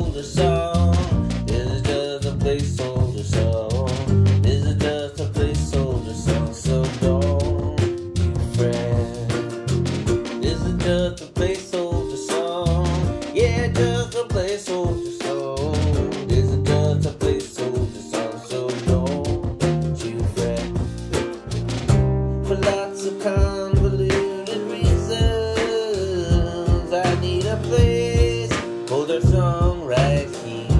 placeholder song. This is just a placeholder song. This is just a placeholder song. So don't you fret. This is just a placeholder song. Yeah, just a placeholder song. This is just a placeholder song. So don't you fret. For lots of convoluted reasons, I need a placeholder song right here.